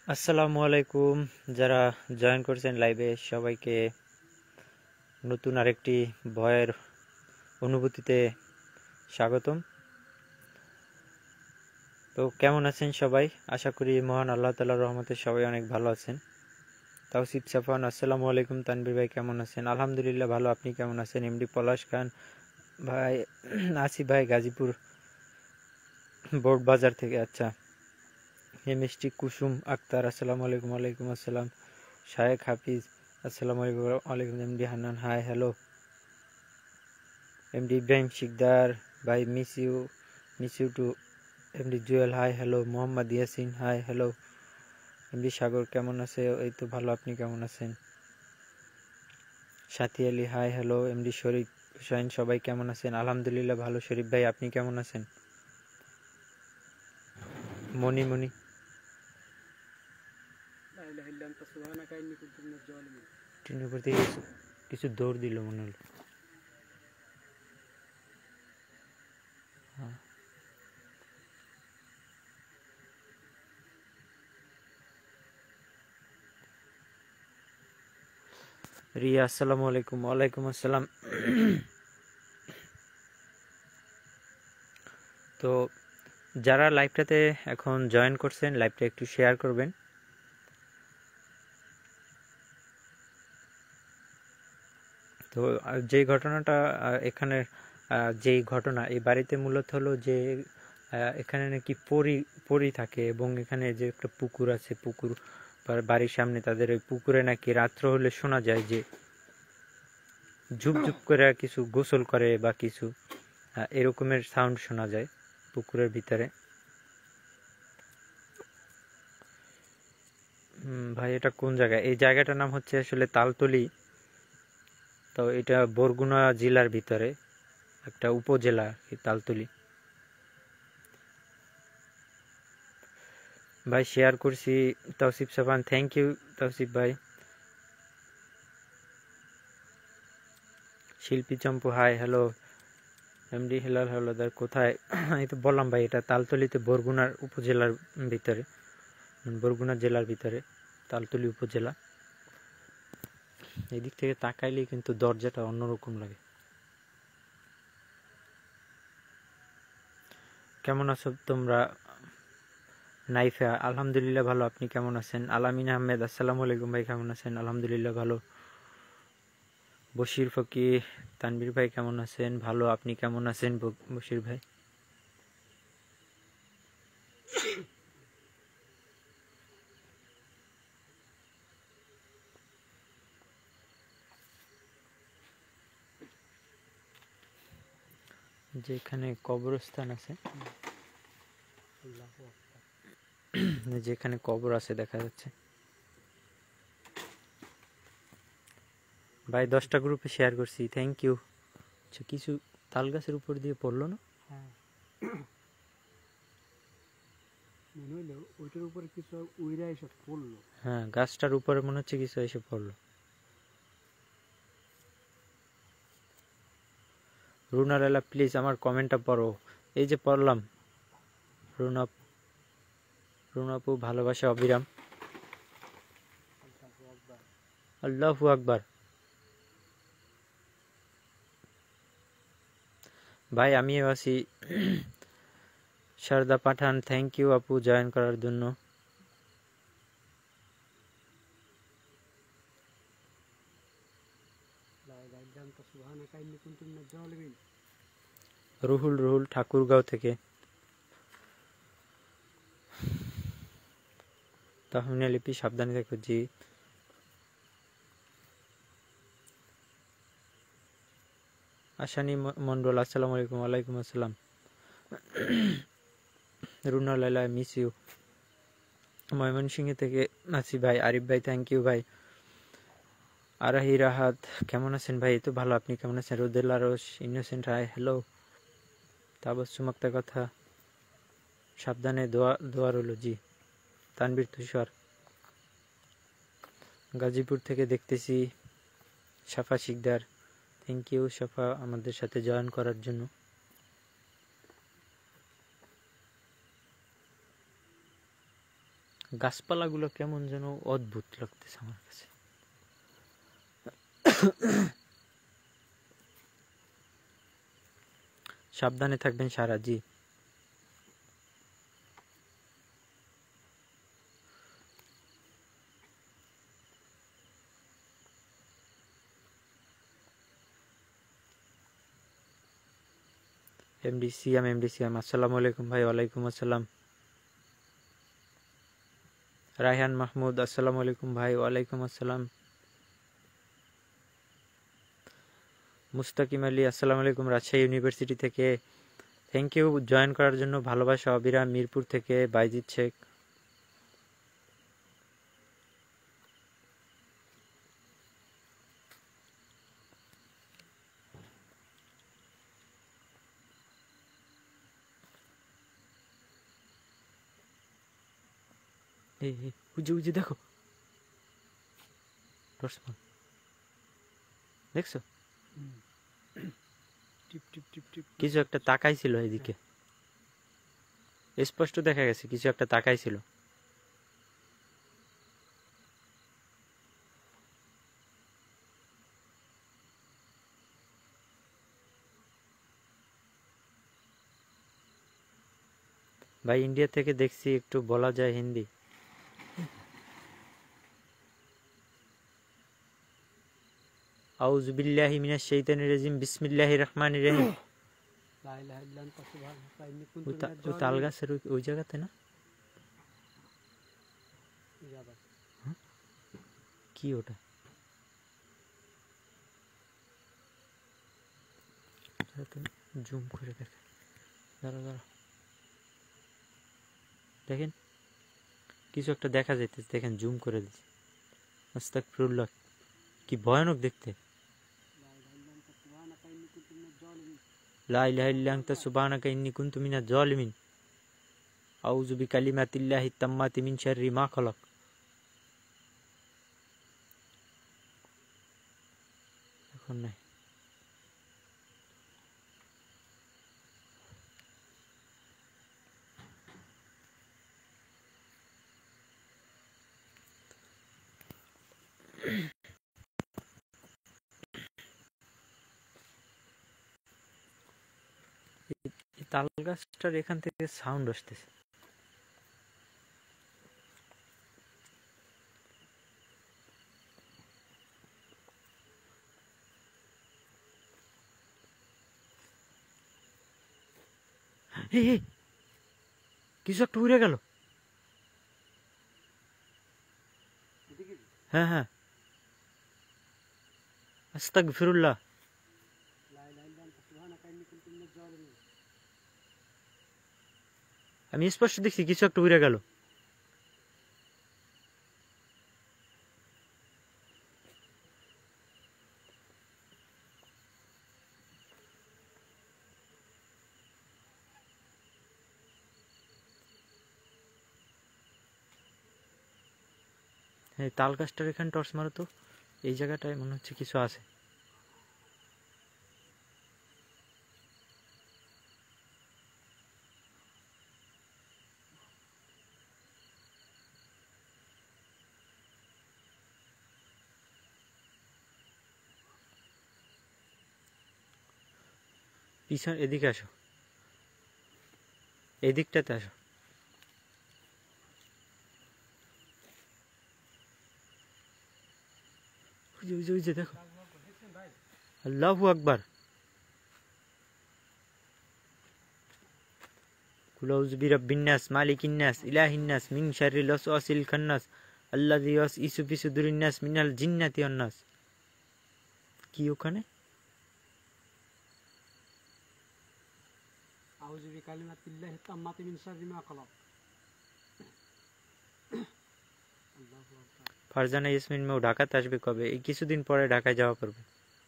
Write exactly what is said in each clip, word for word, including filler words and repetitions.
আসসালামু আলাইকুম। যারা জয়েন করেছেন লাইভে সবাইকে নতুন আরেকটি ভয়ের অনুভূতিতে স্বাগতম। তো কেমন আছেন সবাই? আশা করি মহান আল্লাহ তাআলার রহমতে সবাই অনেক ভালো আছেন। তাওসিফ সাফান আসসালামু আলাইকুম। তানভীর ভাই কেমন আছেন? আলহামদুলিল্লাহ ভালো। আপনি কেমন আছেন? এমডি পলাশ খান ভাই, আসিফ ভাই গাজীপুর বোর্ড বাজার থেকে। আচ্ছা, এমএসটি কুসুম আক্তার আসসালামু আলাইকুম। ওয়ালাইকুম আসসালাম। শায়েখ হাফিজ আসসালামু আলাইকুম। ওয়ালাইকুম। MD Hannan hi hello. MD Ibrahim Sikder ভাই miss you miss you too. MD Jewel hi hello. Mohammad Yasin hi hello. MD Sagar কেমন আছে? এই তো ভালো, আপনি কেমন আছেন? Sathi Ali hi hello. MD Sharif Hussain সবাই কেমন আছেন? আলহামদুলিল্লাহ ভালো। শরীফ ভাই আপনি কেমন আছেন? মনি মনি ট্রেনের উপর থেকে কিছু- কিছু দৌড় দিল মনে হলো। হ্যাঁ। রিয়া আসসালামু আলাইকুম। ওয়ালাইকুম আসসালাম। তো যারা লাইভটাতে এখন জয়েন করছেন লাইভটা একটু শেয়ার করবেন। তো যে ঘটনাটা এখানে, যেই ঘটনা এই বাড়িতে মূলত হলো যে এখানে নাকি পরি পরি থাকে এবং এখানে যে একটা পুকুর আছে, পুকুর বাড়ির সামনে, তাদের ওই পুকুরে নাকি রাত্র হলে শোনা যায় যে ঝুপ ঝুপ করে কিছু গোসল করে বা কিছু এরকমের সাউন্ড শোনা যায় পুকুরের ভিতরে। ভাই এটা কোন জায়গা? এই জায়গাটার নাম হচ্ছে আসলে তালতলি। তো এটা বরগুনা জেলার ভিতরে একটা উপজেলা তালতলি। ভাই শেয়ার করছি। তাওসিফ সাফান থ্যাংক ইউ তাওসিফ ভাই। Shilpi Champu hi hello. MD Helal Howlader কোথায়? এই তো বললাম ভাই, এটা তালতলিতে বরগুনার উপজেলার ভিতরে, বরগুনা জেলার ভিতরে তালতলি উপজেলা। এদিক থেকে তাকাইলেই কিন্তু দরজাটা অন্যরকম লাগে। কেমন আছো তোমরা? নাইফা আলহামদুলিল্লাহ ভালো। আপনি কেমন আছেন? আলামিন আহমেদ আসসালামু আলাইকুম ভাই, কেমন আছেন? আলহামদুলিল্লাহ ভালো। বশির ফকির তানভীর ভাই কেমন আছেন? ভালো। আপনি কেমন আছেন বশির ভাই? যেখানে কবরস্থান আছে, যেখানে কবর আছে দেখা যাচ্ছে। ভাই দশটা গ্রুপে শেয়ার করছি, থ্যাংক ইউ। আচ্ছা, কিছু তাল গাছের উপর দিয়ে পড়লো না? হ্যাঁ, গাছটার উপরে মনে হচ্ছে কিছু এসে পড়লো। রুনা লালা প্লিজ আমার কমেন্টটা পড়ো। এই যে পড়লাম। রুনা রুনাপু ভালোবাসা অবিরাম। আল্লাহু আকবার। ভাই আমিও আছি। শারদা পাঠান থ্যাংক ইউ আপু জয়েন করার জন্য। রুহুল রুহুল ঠাকুরগাঁও থেকে। তাহমিনা লিপি সাবধানে থেকো জি। আশানি মন্ডল আসসালামু আলাইকুম। ওয়ালাইকুম আসসালাম। Runa Laila miss you. ময়মনসিংহ থেকে আছি ভাই। আরিফ ভাই থ্যাংক ইউ ভাই। আরাহি রাহাত কেমন আছেন ভাই? তো ভালো, আপনি কেমন আছেন? রোদেলা রোশ innocent hi hello. Tabassum Akter কথা সাবধানে দোয়া দোয়া রইল জি। তানবীর তুষার গাজীপুর থেকে দেখতেছি। সাফা শিকদার থ্যাংক ইউ সাফা আমাদের সাথে জয়েন করার জন্য। গাছপালাগুলো কেমন যেন অদ্ভুত লাগতেছে আমার কাছে। সাবধানে থাকবেন সারা জি। এমডি সিয়াম এমডি সিয়াম আসসালামু আলাইকুম ভাই। ওয়ালাইকুম আসসালাম। রায়হান মাহমুদ আসসালামু আলাইকুম ভাই। ওয়ালাইকুম আসসালাম। মুস্তাকিম আলী আসসালামু আলাইকুম রাজশাহী ইউনিভার্সিটি থেকে, থ্যাংক ইউ জয়েন করার জন্য। ভালোবাসা অবিরাম মিরপুর থেকে বাইজিৎ শেখ। এই এই, উজি উজি দেখো, দেখছো টিপ টিপ টিপ টিপ কিছু একটা তাকাইছিল এদিকে, স্পষ্ট দেখা গেছে কিছু একটা তাকাইছিল। ভাই ইন্ডিয়া থেকে দেখছি, একটু বলা যায় হিন্দি? আউযু বিল্লাহি মিনাশ শাইতানির রাজিম বিসমিল্লাহির রহমানির রহিম। লা ইলাহা ইল্লা আনতা সুবহানাকা ইন্নী কুনতু ওই তা- মিনাজ ওই জালিমিন। তাল গাছের ওই- ওই জায়গাতে না? কি ওটা? জুম করে দেখেন, দাঁড়া দাঁড়া, দেখেন কিছু একটা দেখা যাইতেছে, দেখেন জুম করে দিচ্ছি। আস্তাগফিরুল্লাহ, কি ভয়ানক দেখতে। লা ইলাহা ইল্লা আনতা সুবহানাকা ইন্নী কুনতু মিনাজ জালিমিন। আউযু বিকালিমাতিল্লাহি তাম্মাতি মিন শাররি মা খালাক। এখন নাই। এই তাল গাছটার এখান থেকে সাউন্ড আসতেছে। এই, এই, কিছু একটা উড়ে গেল। হ্যাঁ হ্যাঁ, আস্তাগফিরুল্লাহ। লা ইলাহা ইল্লা আনতা সুবহানাকা ইন্নী কুনতু মিনাজ জালিমিন। আমি স্পষ্ট দেখছি কিছু একটা উড়ে গেল। হ্যাঁ, তাল গাছটার এখানে টর্চ মারো তো, এই জায়গাটায় মনে হচ্ছে কিছু আছে। পিছন এদিকে আসো, এদিকটাতে আসো। ওই যে, ওই যে, ওই যে দেখো, আল্লাহু আকবার। কুল আউযু বিরাব্বিন নাস মালিকিন নাস ইলাহিন নাস মিন শাররিল ওয়াসওয়াসিল খান্নাস আল্লাযী ইউওয়াসওয়িসু ফি সুদুরিন নাস মিনাল জিন্নাতি ওয়ান নাস। কি ওখানে? আউযু বিকালিমাতিল্লাহি তাম্মাতি মিন শাররি মা খালাক। আল্লাহু আকবার। ফারজানা ইয়াসমিন মেও ঢাকাতে আসবে কবে? এই কিছুদিন পরে ঢাকায় যাওয়া করবে।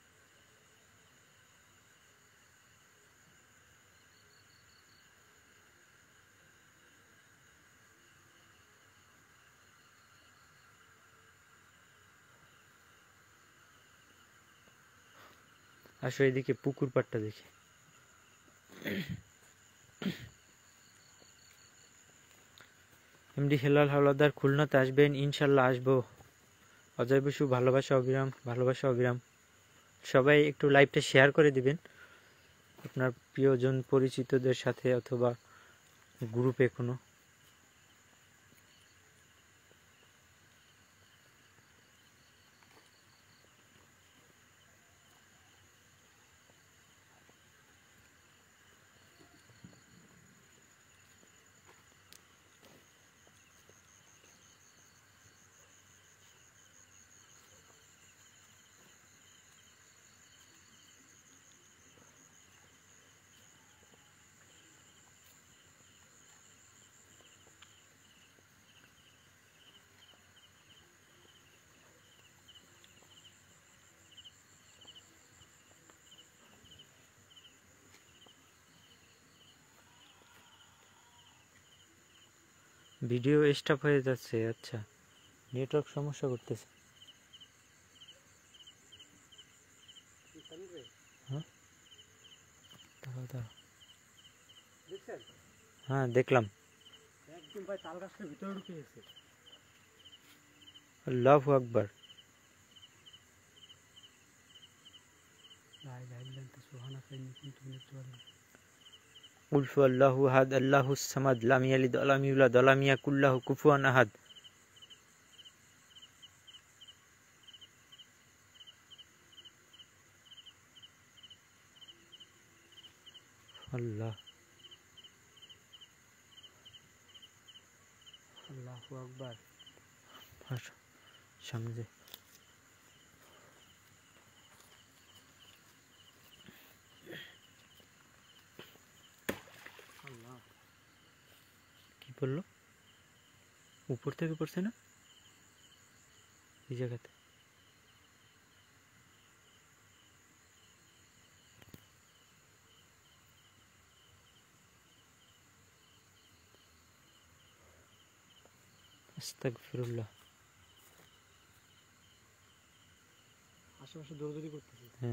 আসো এদিকে, পুকুর পাড়টা দেখি। এমডি হেলাল হাওলাদার খুলনাতে আসবেন, ইনশাল্লাহ আসবো। অজয় বসু ভালোবাসা অবিরাম, ভালোবাসা অবিরাম। সবাই একটু লাইভটা শেয়ার করে দিবেন আপনার প্রিয়জন পরিচিতদের সাথে অথবা গ্রুপে কোনো। ভিডিও স্টপ হয়ে যাচ্ছে, আচ্ছা নেটওয়ার্ক সমস্যা করতেছে। হ্যাঁ দাঁড়াও দাঁড়াও, দেখছেন হ্যাঁ দেখলাম। একদম ভাই তাল গাছটার ভিতরে ঢুকে গেছে। আল্লাহু আকবার। لا إله إلا أنت سبحانك إني كنت من الظالمين. قل هو الله أحد الله الصمد لم يلد ولم يولد ولم يكن له كفوا أحد. আল্লাহ আল্লাহু আকবার। সামনে যে আল্লাহ কি বললো, উপর থেকে পড়ছে না এই জায়গাতে? আস্তাগফিরুল্লাহ। আশেপাশে দৌড়দৌড়ি করতেছে। হ্যাঁ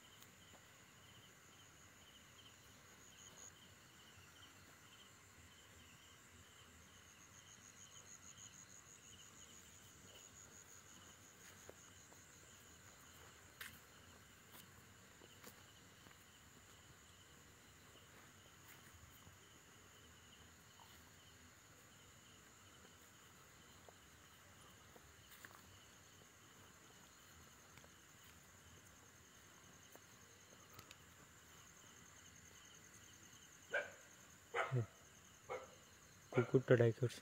কুকুরটা ডাই করছে।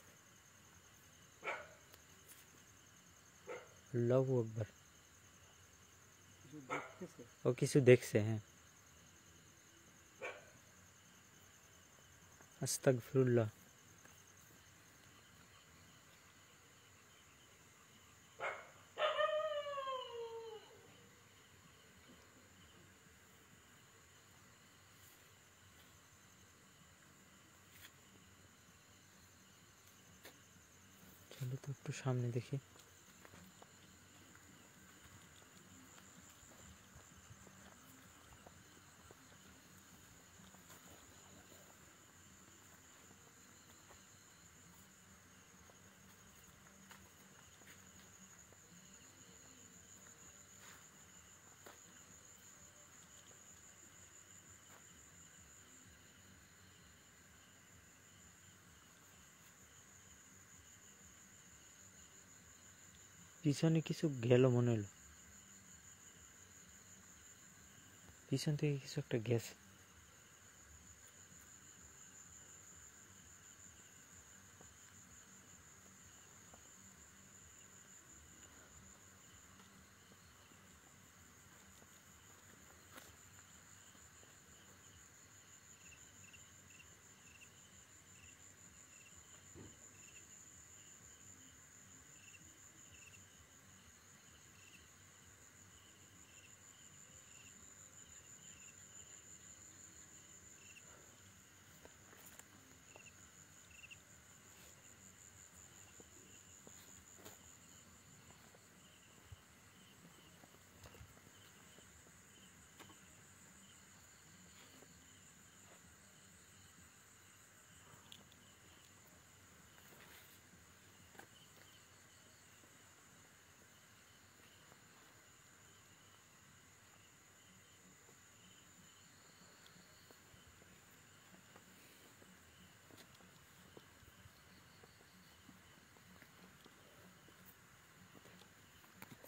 আল্লাহু আকবার। কিছু দেখতেছে। ও কিছু দেখছে, হ্যাঁ। আস্তাগফিরুল্লাহ। চলো তো একটু সামনে দেখি। পিছনে কিছু গেল মনে হলো, পিছন থেকে কিছু একটা গেছে।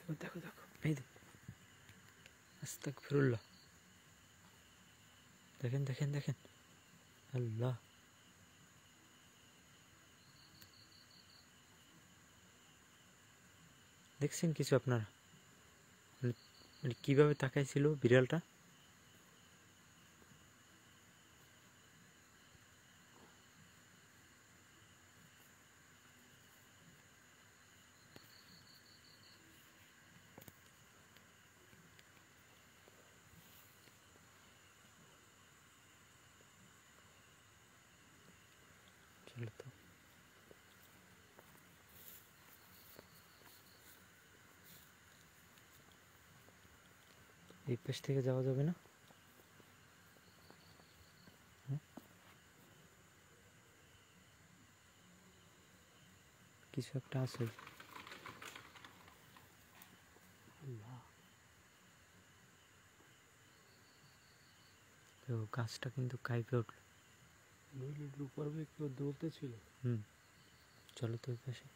দেখো দেখো এই দে আস্তাগফিরুল্লাহ দেখেন দেখেন দেখেন আল্লাহ দেখছেন কিছু আপনারা মানে- মানে কিভাবে তাকাইছিল বিড়ালটা চলো তো এই পাশ থেকে যাওয়া যাবে না হুম? কিছু একটা আছে আল্লাহ তো গাছটা কিন্তু কাইপে উঠলো নইলে উপর কেউ দৌড়তে ছিল। হুম চলো তো ওই পাশে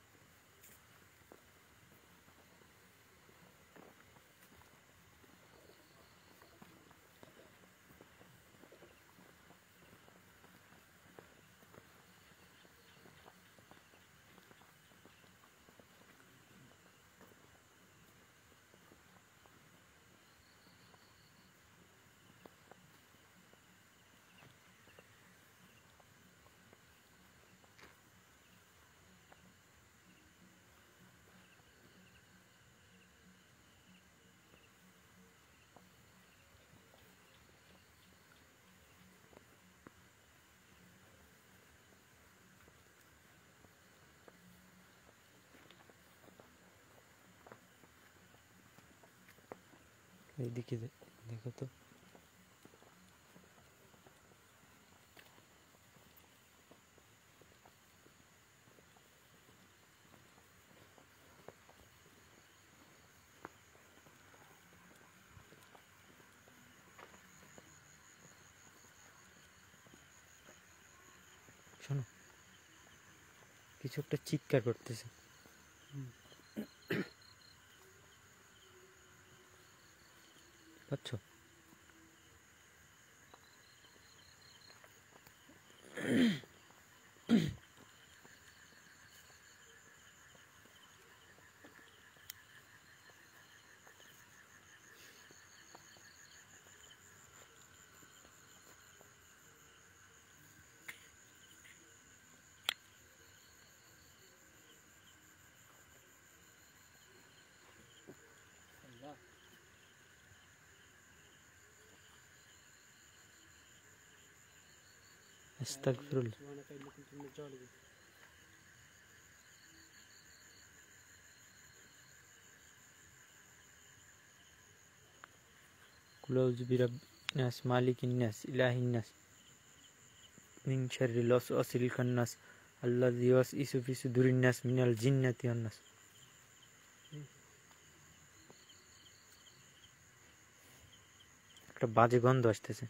এইদিকে দে- দেখো তো শোনো কিছু একটা চিৎকার করতেছে পাচ্ছ আল্লাহ আস্তাগফিরুল্লাহ সুবহানাকা ইন্নী কুনতু মিনাজ জালিমিন। কুল আউযু বিরাব্বিন নাস মালিকিন নাস ইলাহিন নাস মিন শাররিল ওয়াসওয়াসিল খান্নাস আল্লাযী ইউওয়াসউিসু ফি সুদুরিন নাস মিনাল জিন্নাতি ওয়ান নাস একটা বাজে গন্ধ আসতেছে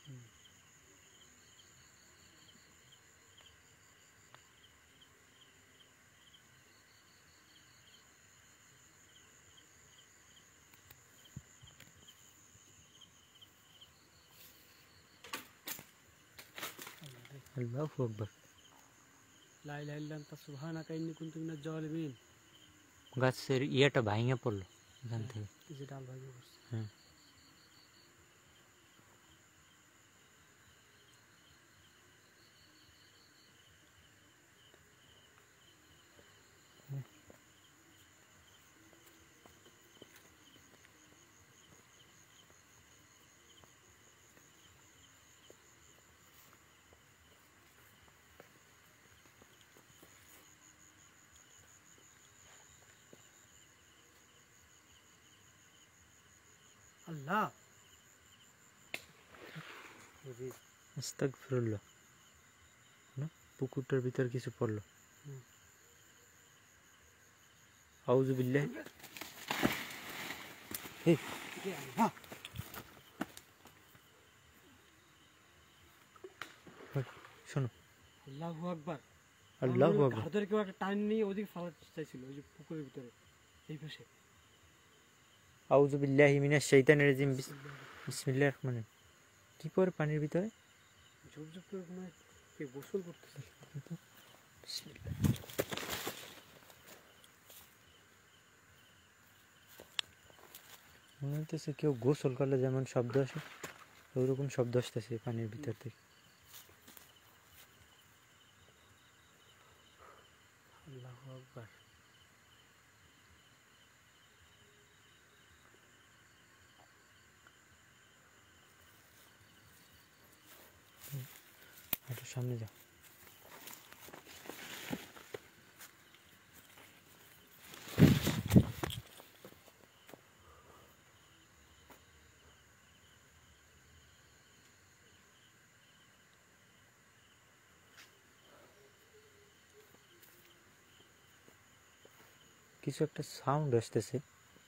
আল্লাহু আকবার লা ইলাহা ইল্লা আনতা সুবহানাকা ইন্নী কুনতু মিনাজ জালিমিন। গাছের ইয়েটা ভাঙে পড়লো এখান থেকে এই যে ডাল ভাঙে পড়ছে। হ্যাঁ আল্লাহ আস্তাগফিরুল্লাহ না পুকুরটার ভিতর কিছু পড়লো হুম। আউযু বিল্লাহি এই কে আল্লাহ শোনো আল্লাহু আকবার। আল্লাহু আকবার ঘাড় ধরে কেউ একটা টান নিয়ে ওদিকে ফালাতে চাইছিল ওই যে পুকুরের ভিতরে এই পাশে আউযু বিল্লাহি মিনাশ শাইতানির রাজিম। বিসমিল্লাহির রহমানির রহিম। কি পরে পানির ভিতরে ঝুপ ঝুপ করে মনে হয় কে গোসল করতেছে। বিসমিল্লাহ। মনে হইতেছে কেউ গোসল করলে যেমন শব্দ আসে ওইরকম শব্দ আসতেছে পানির ভিতর থেকে। আল্লাহু আকবার। একটু সামনে যাও। কিছু একটা সাউন্ড আসতেছে।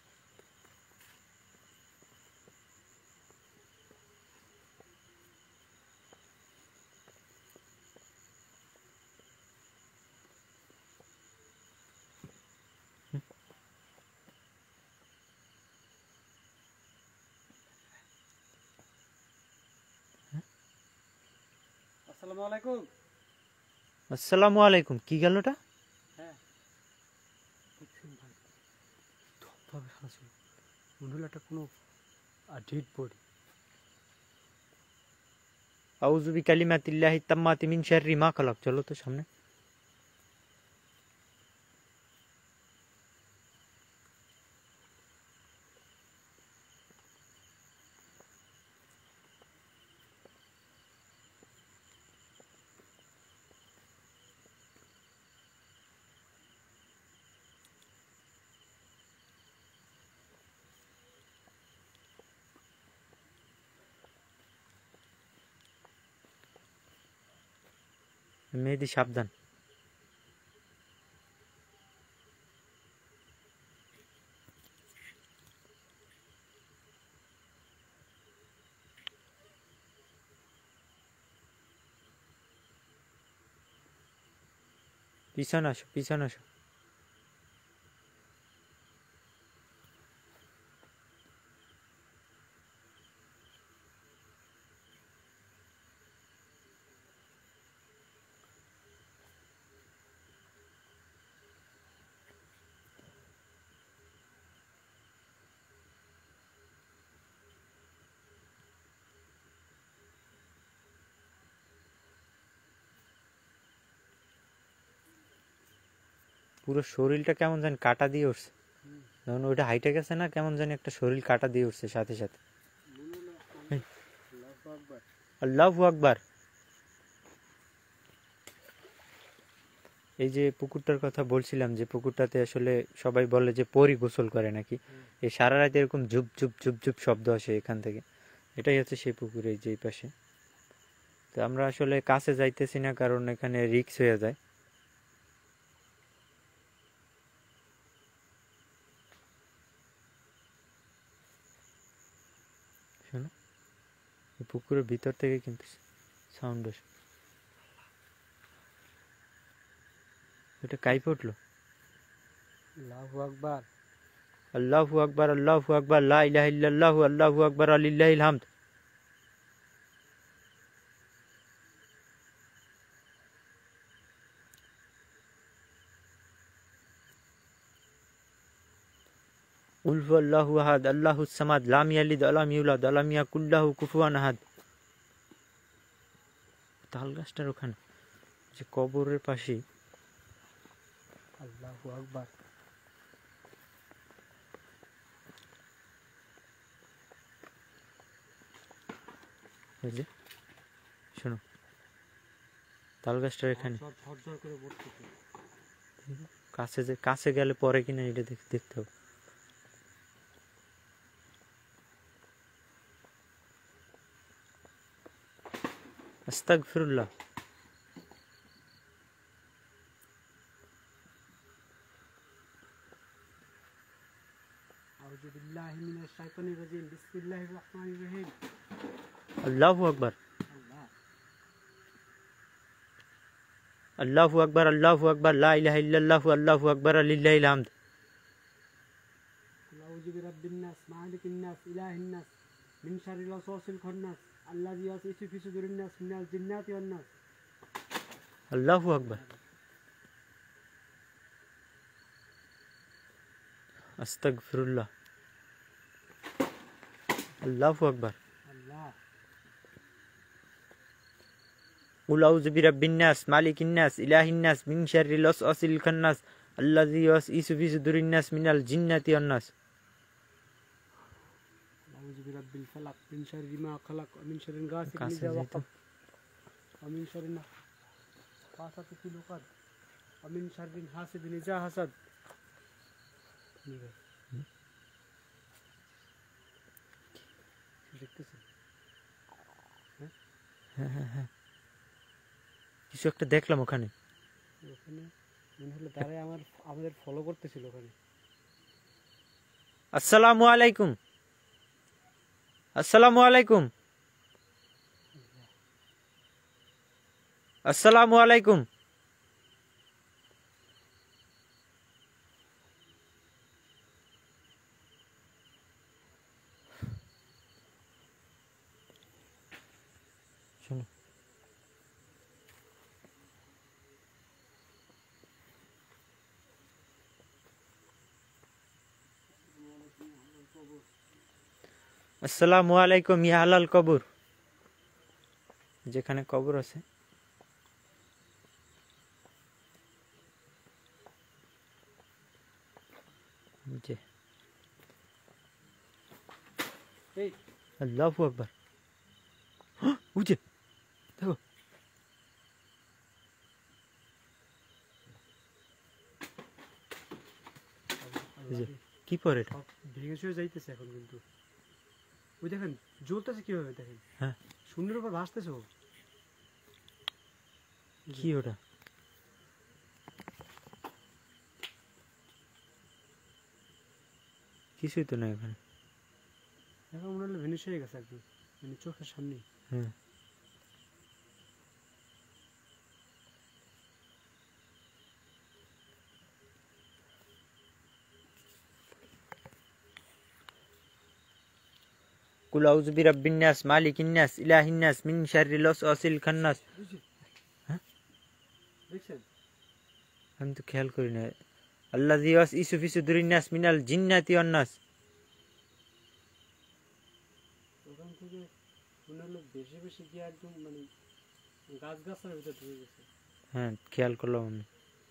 আসসালামু আলাইকুম। আসসালামু আলাইকুম। কি গেল ওটা? হ্যাঁ দেখছেন ভাই, ধপধপে সারা ছিল, মনে হলো একটা কোনো ডেড বডি। আউযু বিকালিমাতিল্লাহি তাম্মাতি মিন শাররি মা খালাক। চলো তো সামনে। মেহেদি সাবধান। পিছনে আসো, পিছনে আসো। পুরো শরীরটা কেমন জানি কাটা দিয়ে উঠছে। যখন ওইটা হাইটে গেছে না, কেমন জানি একটা শরীর কাটা দিয়ে উঠছে সাথে সাথে। আল্লাহু আকবার। আল্লাহু আকবার। এই যে পুকুরটার কথা বলছিলাম, যে পুকুরটাতে আসলে সবাই বলে যে পরি গোসল করে নাকি। এই সারা রাত এরকম ঝুপ ঝুপ ঝুপ ঝুপ শব্দ আসে এখান থেকে। এটাই হচ্ছে সেই পুকুর, এই যে এই পাশে। তো আমরা আসলে কাছে যাইতেছি না, কারণ এখানে রিক্স হয়ে যায়। শোনো, এই পুকুরের ভিতর থেকে কিন্তু সাউন্ড আসে। এটা কাইপে উঠলো। আল্লাহু আকবার। আল্লাহু আকবার, আল্লাহু আকবার, লা ইলাহা ইল্লাল্লাহু, আল্লাহু আকবার, আলিল্লাহিল হামদ। কুল হুয়াল্লাহু আহাদ, আল্লাহুস সামাদ, লাম ইয়ালিদ ওয়ালাম ইউলাদ ওয়ালাম ইয়াকুল লাহু কুফুয়ান আহাদ। তাল গাছটার ওখানে, যে কবরের পাশে। আল্লাহু আকবার। এই যে শোনো, তাল গাছটার এখানে সব ঝরঝর করে পড়তেছে। কাছে, যে কাছে গেলে পরে কিনা এটা দেখ- দেখতে হবে। আস্তাগফিরুল্লাহ। আউযু বিল্লাহি মিনাশ শাইতানির রাজিম। বিসমিল্লাহির রহমানির রহিম। আল্লাহু আকবার, আল্লাহ। আল্লাহু আকবার, আল্লাহু আকবার, লা ইলাহা ইল্লাল্লাহু, আল্লাহু আকবার, আলিল্লাহিল হামদ। কুল আউযু বিরাব্বিন নাস মালিকিন নাস ইলাহিন নাস মিন শাররিল ওয়াসওয়াসিল খান্নাস আল্লাযী ইউওয়াসওয়িসু ফি সুদুরিন নাস মিনাল জিন্নাতি ওয়ান নাস। আল্লাহু আকবার। আস্তাগফিরুল্লাহ। আল্লাহু আকবার। আল্লাহ কুল আউযু বিরাব্বিন নাস মালিকিন নাস ইলাহিন নাস মিন শাররিল ওয়াসওয়াসিল খান্নাস আল্লাযী ইউওয়াসওয়িসু ফি সুদুরিন নাস মিনাল জিন্নাতি ওয়ান নাস। আউযু বিরাব্বিল ফালাক মিন শাররি মা খালাক ওয়া মিন শাররিল গাসিকিন কাছে ইযা যেত। ওয়াকাব ওয়া মিন শাররি নাফাসাতি ফিল উকাদ ওয়া মিন শাররি হাসিদিন ইযা হাসাদ। দেখতেছেন? হ্যাঁ হ্যাঁ হ্যাঁ, কিছু একটা দেখলাম ওখানে। ওখানে মনে হলো তারাই আমার আমাদের ফলো করতেছিল ওখানে। আসসালামু আলাইকুম। আসসালামু আলাইকুম। আসসালামু আলাইকুম। শোনো, আসসালামু আলাইকুম ইয়া আলাল কবর, যেখানে কবর আছে। জি, এই আল্লাহু আকবার। বুঝে দেখো, এই যে, কি পরে এটা? সব ভেঙে চুয়ে যাইতেছে এখন কিন্তু। ওই দেখেন জ্বলতেছে কিভাবে দেখেন। হ্যাঁ, শূন্যের উপর ভাসতেছে ও। কি ওটা? কিছুই তো নাই ওখানে। এখন মনে হলো ভেনিশ হয়ে গেছে একদম, মানে চোখের সামনে। হ্যাঁ, কুল আউযু বিরাব্বিন নাস মালিকিন নাস ইলাহিন নাস মিন শাররিল ওয়াসওয়াসিল খান্নাস। হ্যাঁ, দেখছেন? আমি তো খেয়াল করি না। আল্লাযী ইউওয়াসওয়িসু ফি সুদুরিন নাস মিনাল জিন্নাতি ওয়ান নাস। ওখান থেকে মনে হলো বেশি বেশি গিয়ে একদম মানে গাছ গাছের ভিতরে ঢুকে গেছে। হ্যাঁ, খেয়াল করলাম আমি।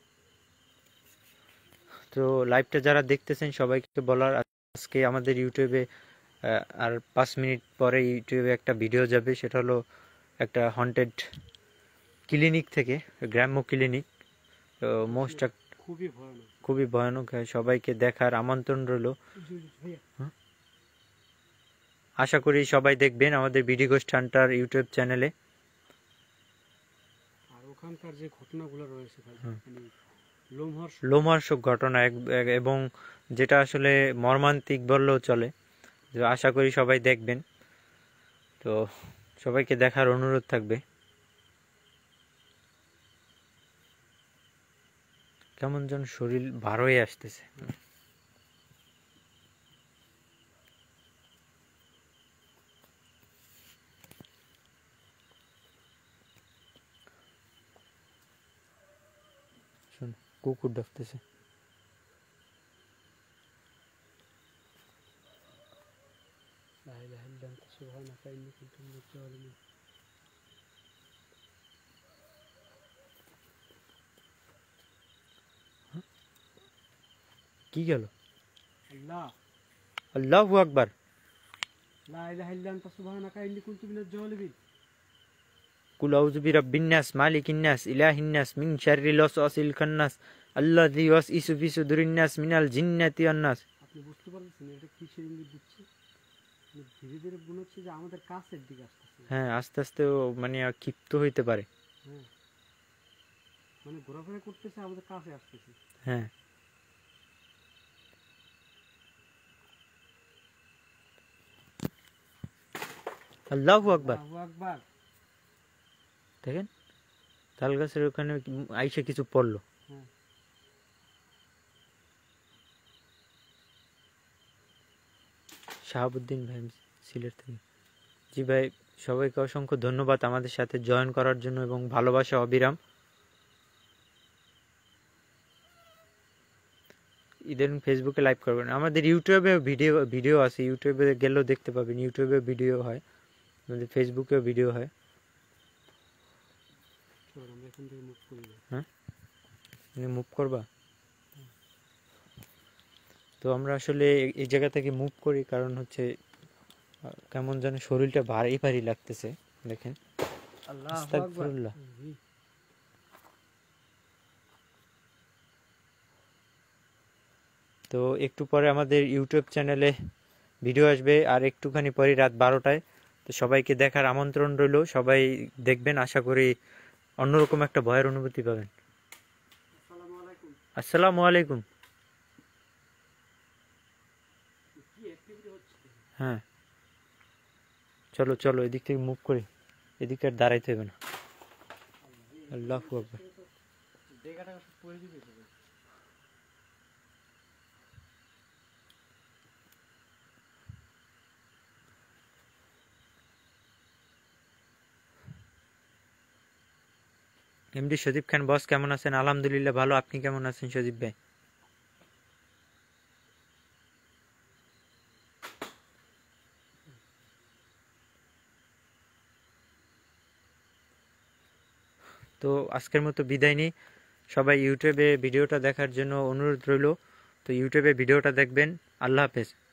তো লাইভটা যারা দেখতেছেন সবাইকে বলার, আজকে আমাদের ইউটিউবে আহ, আর পাঁচ মিনিট পরে ইউটিউবে একটা ভিডিও যাবে। সেটা হলো একটা হন্টেড ক্লিনিক থেকে, গ্রাম্য ক্লিনিক। তো মোস্ট খুবই ভয়ানক। খুবই ভয়ানক, সবাইকে দেখার আমন্ত্রণ রইল। ভাইয়া আশা করি সবাই দেখবেন আমাদের বিডি গোস্ট হান্টার ইউটিউব চ্যানেলে। আর ওখানকার যে ঘটনাগুলো রয়েছে ভাই, মানে লোমহর্ষক। লোমহর্ষক ঘটনা এক- এক- এবং যেটা আসলে মর্মান্তিক বললেও চলে। তো আশা করি সবাই দেখবেন। তো সবাইকে দেখার অনুরোধ থাকবে। কেমন যেন শরীর ভার হয়ে আসতেছে। শোন, কুকুর ডাকতেছে। লা ইলাহা ইল্লা আনতা সুবহানাকা ইন্নী কুনতু মিনাজ জালিমিন। কি গেল? আল্লাহ, আল্লাহু আকবার। লা ইলাহা ইল্লা আনতা সুবহানাকা ইন্নী কুনতু মিনাজ জালিমিন। কুল আউযু বিরাব্বিন নাস মালিকিন নাস ইলাহিন নাস মিন শাররিল ওয়াসওয়াসিল খান্নাস আল্লাযী ইউওয়াসওয়িসু ফি সুদুরিন নাস মিনাল জিন্নাতি ওয়ান নাস। আপনি বুঝতে পারছেন এটা কিসের ইঙ্গিত দিচ্ছে? মানে ধীরে ধীরে মনে হচ্ছে যে আমাদের কাছের দিকে আসতেছে। হ্যাঁ, আস্তে আস্তে ও মানে ক্ষিপ্ত হইতে পারে। হ্যাঁ, মানে ঘোরাফেরা করতেছে, আমাদের কাছে আসতেছে। হ্যাঁ, আল্লাহু আকবার। আল্লাহু আকবার। দেখেন, তাল গাছের ওখানে আইসা কিছু পড়লো। হ্যাঁ, শাহাবুদ্দিন ভাই সিলেট থেকে। জি ভাই, সবাইকে অসংখ্য ধন্যবাদ আমাদের সাথে জয়েন করার জন্য এবং ভালোবাসা অবিরাম। ইদানিং ফেসবুকে লাইভ করবেন, আমাদের ইউটিউবে ভিডিও ভিডিও আছে, ইউটিউবে গেলেও দেখতে পাবেন, ইউটিউবে ভিডিও হয়, আমাদের ফেসবুকেও ভিডিও হয়। চল আমরা এখান থেকে মুভ করি না। হ্যাঁ, মুভ করবা? তো আমরা আসলে এই- এই জায়গা থেকে মুভ করি কারণ হচ্ছে আহ, কেমন যেন শরীরটা ভারী ভারী লাগতেছে। দেখেন, আল্লাহু আকবার। আস্তাগফিরুল্লাহ। জি। তো একটু পরে আমাদের ইউটিউব চ্যানেলে ভিডিও আসবে, আর একটুখানি পরে রাত বারোটায়। তো সবাইকে দেখার আমন্ত্রণ রইল, সবাই দেখবেন, আশা করি অন্যরকম একটা ভয়ের অনুভূতি পাবেন। আসসালামু আলাইকুম। আসসালামু আলাইকুম। কি অ্যাক্টিভিটি হচ্ছে? হ্যাঁ, চলো চলো এদিক থেকে মুভ করি, এদিকে আর দাঁড়াইতে হবে না। আল্লাহু আকবার। জায়গাটা সব পড়ে দিবে সবাই। এমডি সজীব খান বস কেমন আছেন? আলহামদুলিল্লাহ ভালো, আপনি কেমন আছেন সজীব ভাই? তো আজকের মতো বিদায় নিই, সবাই ইউটিউবে ভিডিওটা দেখার জন্য অনুরোধ রইল। তো ইউটিউবে ভিডিওটা দেখবেন। আল্লাহ হাফেজ।